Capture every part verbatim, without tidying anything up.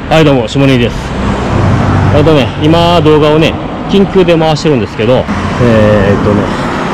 はい、どうも、下根です。えっとね、今、動画をね、緊急で回してるんですけど、えー、っとね、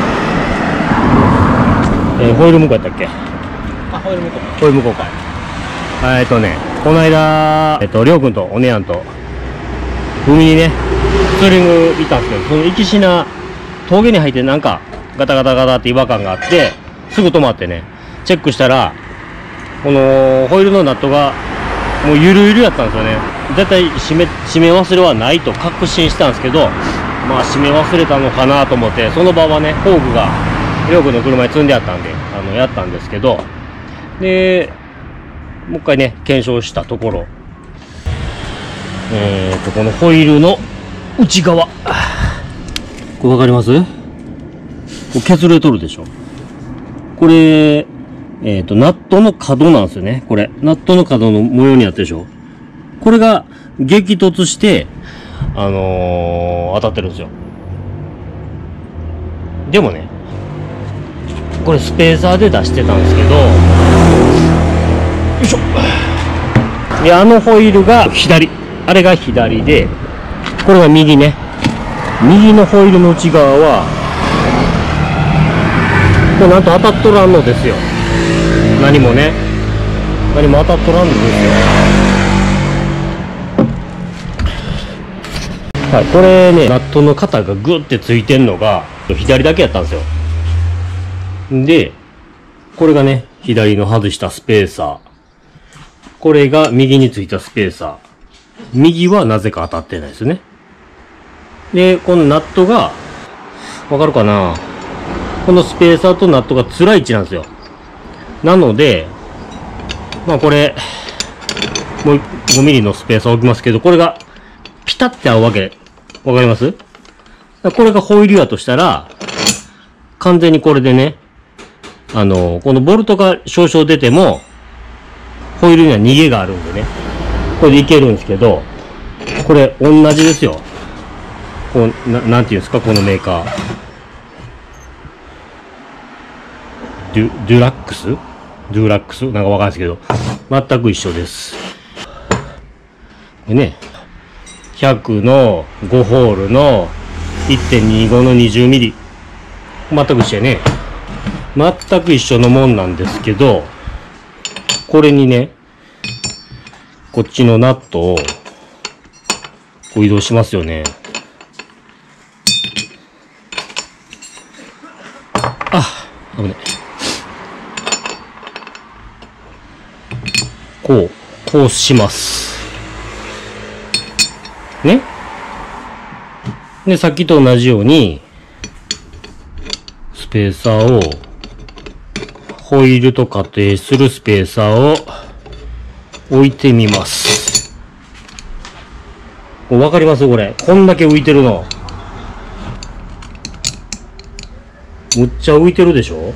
えー、ホイール向こうやったっけ？あ、ホイール向こう。ホイール向こうか。えー、っとね、この間、えっと、りょうくんとお姉やんと、海にね、ツーリング行ったんですけど、その行きしな、峠に入ってなんか、ガタガタガタって違和感があって、すぐ止まってね、チェックしたら、このホイールのナットが、もうゆるゆるやったんですよね。絶対締め、締め忘れはないと確信したんですけど、まあ締め忘れたのかなと思って、その場はね、工具が、りょうくんの車に積んであったんで、あの、やったんですけど、で、もう一回ね、検証したところ、えーと、このホイールの内側。これわかります？これ削れとるでしょ。これ、えっと、ナットの角なんですよね。これ。ナットの角の模様になってるでしょ。これが激突して、あのー、当たってるんですよ。でもね、これスペーサーで出してたんですけど、よいしょ。で、あのホイールが左。あれが左で、これが右ね。右のホイールの内側は、これなんと当たっとらんのですよ。何もね。何も当たっとらんのですよ。はい、これね、ナットの肩がグッてついてんのが、左だけやったんですよ。で、これがね、左の外したスペーサー。これが右についたスペーサー。右はなぜか当たってないですね。で、このナットが、わかるかな？このスペーサーとナットが辛い位置なんですよ。なので、まあこれ、もうごミリのスペーサー置きますけど、これがピタって合うわけ。わかります？これがホイールやとしたら、完全にこれでね、あの、このボルトが少々出ても、ホイールには逃げがあるんでね。これでいけるんですけど、これ同じですよ。こう、な、なんていうんですか、このメーカー。デュ、デュラックス？デュラックスなんかわかんないですけど、全く一緒です。でね、ひゃくのごホールの いってんにご のにじゅうミリ。全く一緒やね。全く一緒のもんなんですけど、これにね、こっちのナットを、こう移動しますよね。あ、危ね。こう、こうします。ね。で、さっきと同じように、スペーサーを、ホイールと仮定するスペーサーを置いてみます。わかりますこれ。こんだけ浮いてるの。むっちゃ浮いてるでしょ？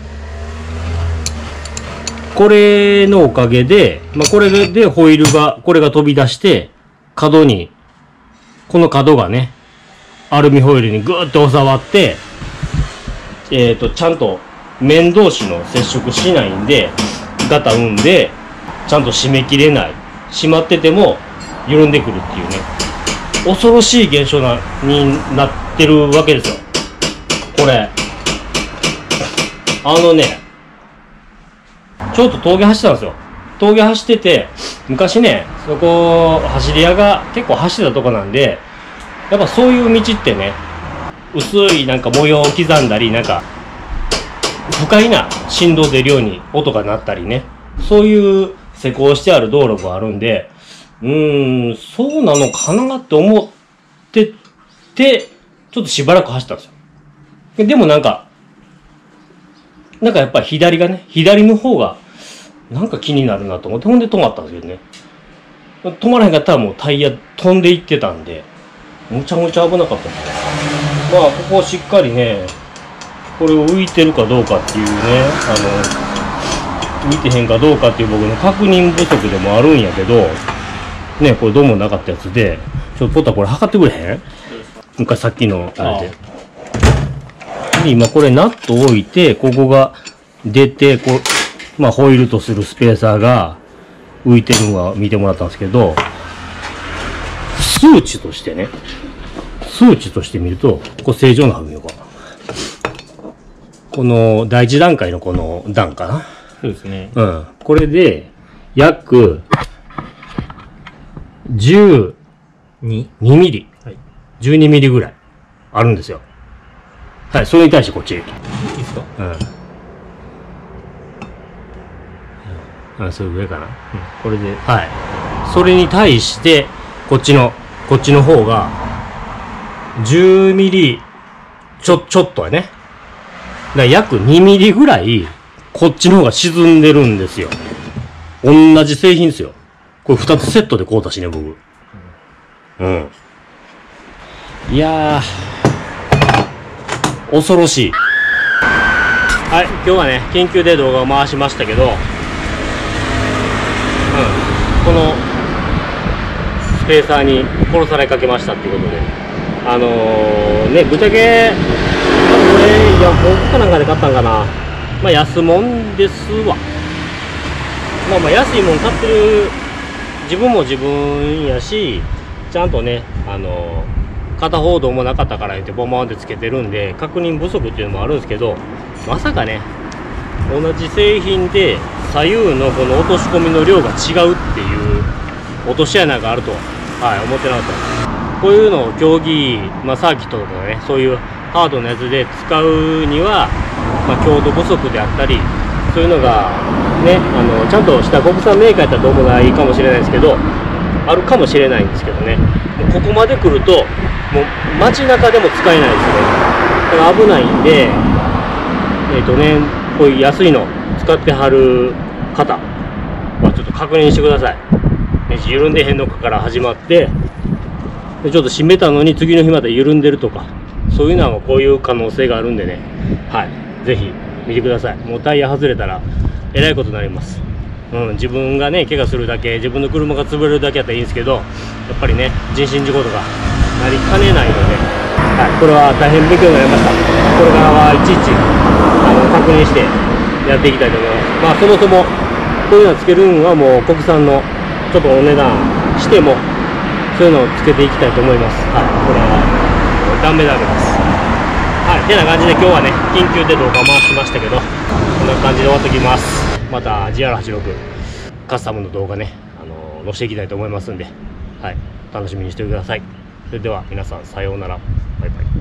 これのおかげで、まあ、これでホイールが、これが飛び出して、角に、この角がね、アルミホイルにグーッと収まって、えっと、ちゃんと面同士の接触しないんで、ガタ生んで、ちゃんと締め切れない。締まってても緩んでくるっていうね。恐ろしい現象な、になってるわけですよ。これ。あのね、ちょっと峠走ったんですよ。峠走ってて、昔ね、そこ、走り屋が結構走ってたとこなんで、やっぱそういう道ってね、薄いなんか模様を刻んだり、なんか、不快な振動出るように音が鳴ったりね、そういう施工してある道路があるんで、うーん、そうなのかなって思ってて、ちょっとしばらく走ったんですよ。でもなんか、なんかやっぱり左がね、左の方が、なんか気になるなと思って、ほんで止まったんですけどね。止まらへんかったらもうタイヤ飛んでいってたんで、むちゃむちゃ危なかったです。まあ、ここをしっかりね、これを浮いてるかどうかっていうね、あの、浮いてへんかどうかっていう僕の確認不足でもあるんやけど、ね、これどうもなかったやつで、ちょっとポッタこれ測ってくれへん？昔さっきのあれで。で、今これナットを置いて、ここが出て、こう、まあホイールとするスペーサーが浮いてるのが見てもらったんですけど、 数値としてね、数値として見ると、これ正常なはずよ、この第一段階のこの段かな。 そうですね。 うん。これで、約、じゅうにミリ、はい、じゅうにミリぐらいあるんですよ。はい、それに対してこっち。いいですか？ うん。うん、それぐらいかな。うん、これで、はい。それに対して、こっちの、こっちの方が、じゅうミリ、ちょ、ちょっとはね。だから約にミリぐらい、こっちの方が沈んでるんですよ。同じ製品ですよ。これ二つセットで買うたしね、僕。うん。いやー、恐ろしい。はい、今日はね、研究で動画を回しましたけど、うん、この、スペーサーに殺されかけましたっていうことで、あのー、ね、ぶっちゃけ、これ、いや、僕かなんかで買ったんかな。まあ、安もんですわ。まあまあ、安いもん買ってる、自分も自分やし、ちゃんとね、あのー、片方どうもなかったから言ってボンボンってつけてるんで、確認不足っていうのもあるんですけど、まさかね、同じ製品で左右のこの落とし込みの量が違うっていう落とし穴があるとは、はい、思ってなかった。こういうのを競技、まあ、サーキットとかね、そういうハードなやつで使うには、まあ、強度不足であったり、そういうのがね、あのちゃんとした国産メーカーやったらどうもないかもしれないですけど、あるかもしれないんですけどね、もうここまで来ると、もう街中でも使えないですね。だから危ないんで、えっとね、こういう安いの使ってはる方はちょっと確認してください。ネジ緩んでへんのかから始まって、でちょっと締めたのに次の日まで緩んでるとか、そういうのはこういう可能性があるんでね、はい、ぜひ見てください。もうタイヤ外れたらえらいことになります。うん、自分がね、怪我するだけ、自分の車が潰れるだけやったらいいんですけど、やっぱりね、人身事故とかなりかねないので、はい、これは大変勉強になりました。これからはいちいちあの確認してやっていきたいと思います。まあ、そもそもこういうのをつけるんはもう国産のちょっとお値段しても、そういうのをつけていきたいと思います。はい、これはダメダメです。はい、てな感じで今日はね、緊急で動画回しましたけど、こんな感じで終わっておきます。また ジーアールはちじゅうろく カスタムの動画ね、あの載せていきたいと思いますんで、はい、楽しみにしてください。それでは皆さん、さようなら。バイバイ。